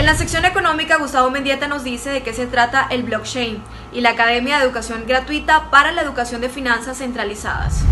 la sección económica, Gustavo Mendieta nos dice de qué se trata el blockchain y la Academia de Educación Gratuita para la Educación de Finanzas Centralizadas.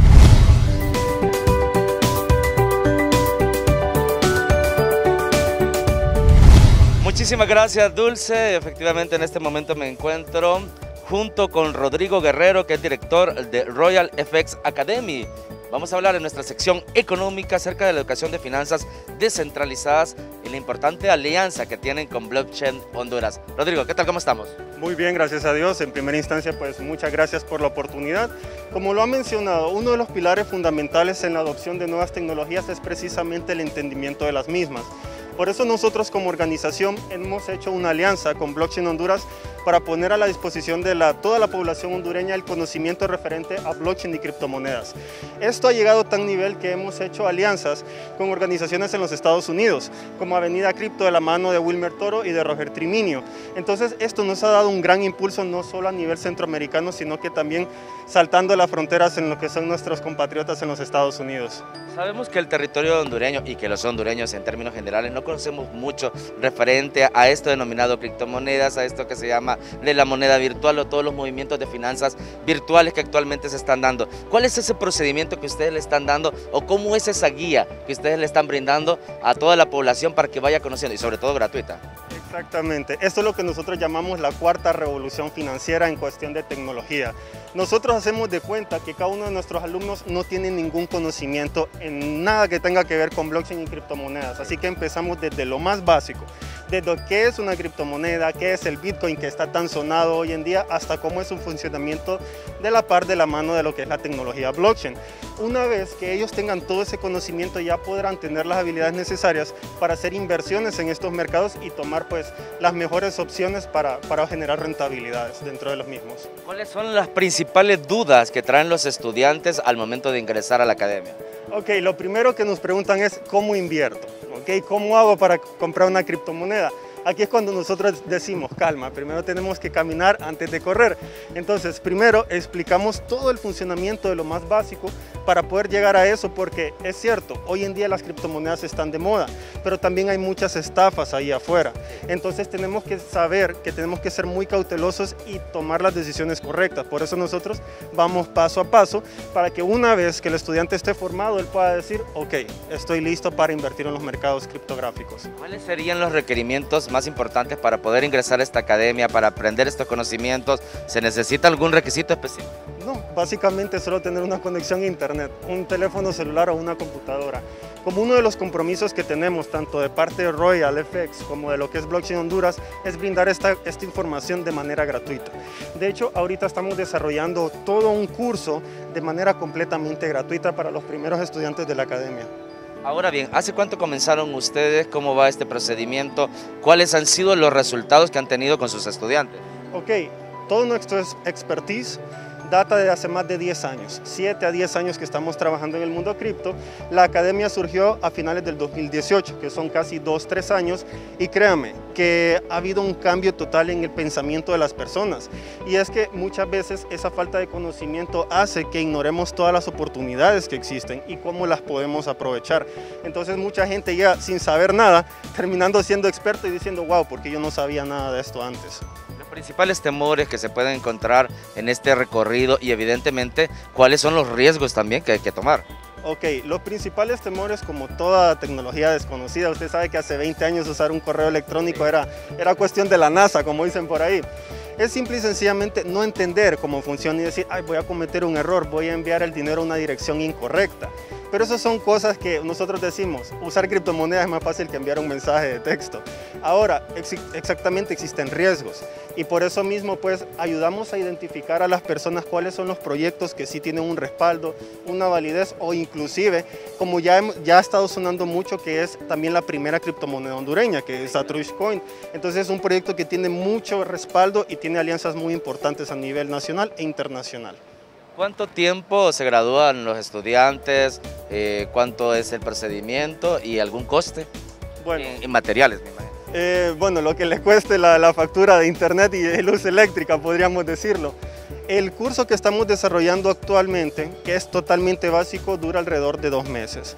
Muchísimas gracias, Dulce. Efectivamente, en este momento me encuentro junto con Rodrigo Guerrero, que es director de Royal FX Academy. Vamos a hablar en nuestra sección económica acerca de la educación de finanzas descentralizadas y la importante alianza que tienen con Blockchain Honduras. Rodrigo, ¿qué tal? ¿Cómo estamos? Muy bien, gracias a Dios. En primera instancia, pues muchas gracias por la oportunidad. Como lo ha mencionado, uno de los pilares fundamentales en la adopción de nuevas tecnologías es precisamente el entendimiento de las mismas. Por eso nosotros como organización hemos hecho una alianza con Blockchain Honduras para poner a la disposición de toda la población hondureña el conocimiento referente a blockchain y criptomonedas. Esto ha llegado a tal nivel que hemos hecho alianzas con organizaciones en los Estados Unidos, como Avenida Cripto de la mano de Wilmer Toro y de Roger Triminio. Entonces esto nos ha dado un gran impulso no solo a nivel centroamericano, sino que también saltando las fronteras en lo que son nuestros compatriotas en los Estados Unidos. Sabemos que el territorio hondureño y que los hondureños en términos generales no conocemos mucho referente a esto denominado criptomonedas, a esto que se llama de la moneda virtual o todos los movimientos de finanzas virtuales que actualmente se están dando. ¿Cuál es ese procedimiento que ustedes le están dando o cómo es esa guía que ustedes le están brindando a toda la población para que vaya conociendo y sobre todo gratuita? Exactamente, esto es lo que nosotros llamamos la cuarta revolución financiera en cuestión de tecnología. Nosotros hacemos de cuenta que cada uno de nuestros alumnos no tiene ningún conocimiento en nada que tenga que ver con blockchain y criptomonedas, así que empezamos desde lo más básico, desde qué es una criptomoneda, qué es el Bitcoin que está tan sonado hoy en día, hasta cómo es un funcionamiento de la par de la mano de lo que es la tecnología blockchain. Una vez que ellos tengan todo ese conocimiento, ya podrán tener las habilidades necesarias para hacer inversiones en estos mercados y tomar pues las mejores opciones para generar rentabilidades dentro de los mismos. ¿Cuáles son las principales dudas que traen los estudiantes al momento de ingresar a la academia? Ok, lo primero que nos preguntan es ¿cómo invierto? Okay, ¿cómo hago para comprar una criptomoneda? Aquí es cuando nosotros decimos, calma, primero tenemos que caminar antes de correr. Entonces, primero explicamos todo el funcionamiento de lo más básico para poder llegar a eso, porque es cierto, hoy en día las criptomonedas están de moda, pero también hay muchas estafas ahí afuera. Entonces tenemos que saber que tenemos que ser muy cautelosos y tomar las decisiones correctas. Por eso nosotros vamos paso a paso para que una vez que el estudiante esté formado, él pueda decir, ok, estoy listo para invertir en los mercados criptográficos. ¿Cuáles serían los requerimientos más importantes para poder ingresar a esta academia, para aprender estos conocimientos? ¿Se necesita algún requisito específico? No, básicamente solo tener una conexión a internet, un teléfono celular o una computadora. Como uno de los compromisos que tenemos, tanto de parte de Royal FX como de lo que es Blockchain Honduras, es brindar esta información de manera gratuita. De hecho, ahorita estamos desarrollando todo un curso de manera completamente gratuita para los primeros estudiantes de la academia. Ahora bien, ¿hace cuánto comenzaron ustedes? ¿Cómo va este procedimiento? ¿Cuáles han sido los resultados que han tenido con sus estudiantes? Ok, todo nuestro expertise data de hace más de 10 años, 7 a 10 años que estamos trabajando en el mundo cripto. La academia surgió a finales del 2018, que son casi 2-3 años, y créanme que ha habido un cambio total en el pensamiento de las personas. Y es que muchas veces esa falta de conocimiento hace que ignoremos todas las oportunidades que existen y cómo las podemos aprovechar. Entonces mucha gente ya sin saber nada, terminando siendo experto y diciendo, wow, porque yo no sabía nada de esto antes. Principales temores que se pueden encontrar en este recorrido y evidentemente cuáles son los riesgos también que hay que tomar. Ok, los principales temores, como toda tecnología desconocida, usted sabe que hace 20 años usar un correo electrónico era cuestión de la NASA, como dicen por ahí. Es simple y sencillamente no entender cómo funciona y decir, ay, voy a cometer un error, voy a enviar el dinero a una dirección incorrecta. Pero esas son cosas que nosotros decimos, usar criptomonedas es más fácil que enviar un mensaje de texto. Ahora, exactamente existen riesgos y por eso mismo pues ayudamos a identificar a las personas cuáles son los proyectos que sí tienen un respaldo, una validez o inclusive, como ya ha estado sonando mucho, que es también la primera criptomoneda hondureña, que es Atrush Coin. Entonces es un proyecto que tiene mucho respaldo y tiene alianzas muy importantes a nivel nacional e internacional. ¿Cuánto tiempo se gradúan los estudiantes? ¿Cuánto es el procedimiento y algún coste? Bueno, en materiales, me imagino. Bueno, lo que le cueste la factura de internet y luz eléctrica, podríamos decirlo. El curso que estamos desarrollando actualmente, que es totalmente básico, dura alrededor de 2 meses.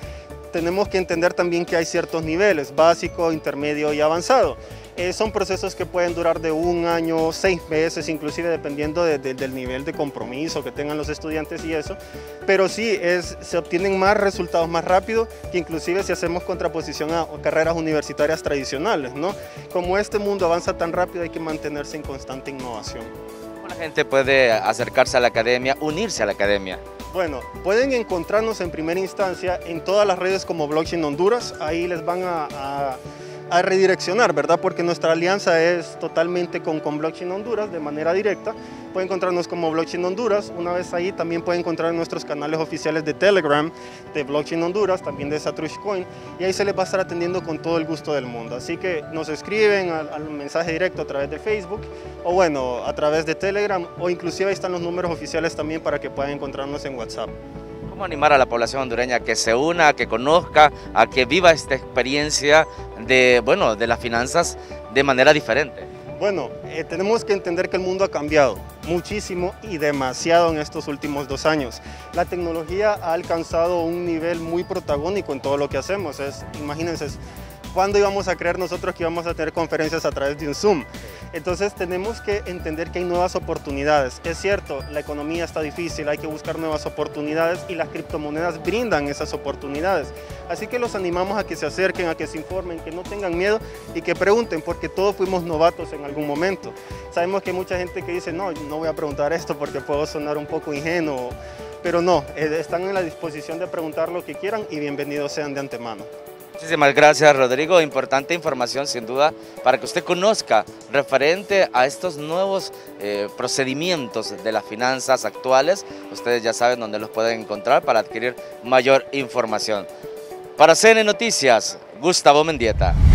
tenemos que entender también que hay ciertos niveles, básico, intermedio y avanzado. Son procesos que pueden durar de 1 año, 6 meses, inclusive dependiendo del nivel de compromiso que tengan los estudiantes y eso, pero sí, se obtienen más resultados más rápido que inclusive si hacemos contraposición a carreras universitarias tradicionales, ¿no? Como este mundo avanza tan rápido, hay que mantenerse en constante innovación. ¿Cómo la gente puede acercarse a la academia, unirse a la academia? Bueno, pueden encontrarnos en primera instancia en todas las redes como Blockchain Honduras, ahí les van a redireccionar, ¿verdad? Porque nuestra alianza es totalmente con Blockchain Honduras de manera directa. Pueden encontrarnos como Blockchain Honduras. Una vez ahí también pueden encontrar nuestros canales oficiales de Telegram, de Blockchain Honduras, también de Satoshi Coin, y ahí se les va a estar atendiendo con todo el gusto del mundo. Así que nos escriben al mensaje directo a través de Facebook, o bueno, a través de Telegram, o inclusive ahí están los números oficiales también para que puedan encontrarnos en WhatsApp. ¿Cómo animar a la población hondureña a que se una, a que conozca, a que viva esta experiencia de las finanzas de manera diferente? Bueno, tenemos que entender que el mundo ha cambiado muchísimo y demasiado en estos últimos 2 años. La tecnología ha alcanzado un nivel muy protagónico en todo lo que hacemos. Imagínense, ¿cuándo íbamos a creer nosotros que íbamos a tener conferencias a través de un Zoom? Entonces tenemos que entender que hay nuevas oportunidades. Es cierto, la economía está difícil, hay que buscar nuevas oportunidades y las criptomonedas brindan esas oportunidades. Así que los animamos a que se acerquen, a que se informen, que no tengan miedo y que pregunten, porque todos fuimos novatos en algún momento. Sabemos que hay mucha gente que dice, no voy a preguntar esto porque puedo sonar un poco ingenuo, pero no, están en la disposición de preguntar lo que quieran y bienvenidos sean de antemano. Muchísimas gracias, Rodrigo. Importante información, sin duda, para que usted conozca referente a estos nuevos procedimientos de las finanzas actuales. Ustedes ya saben dónde los pueden encontrar para adquirir mayor información. Para CN Noticias, Gustavo Mendieta.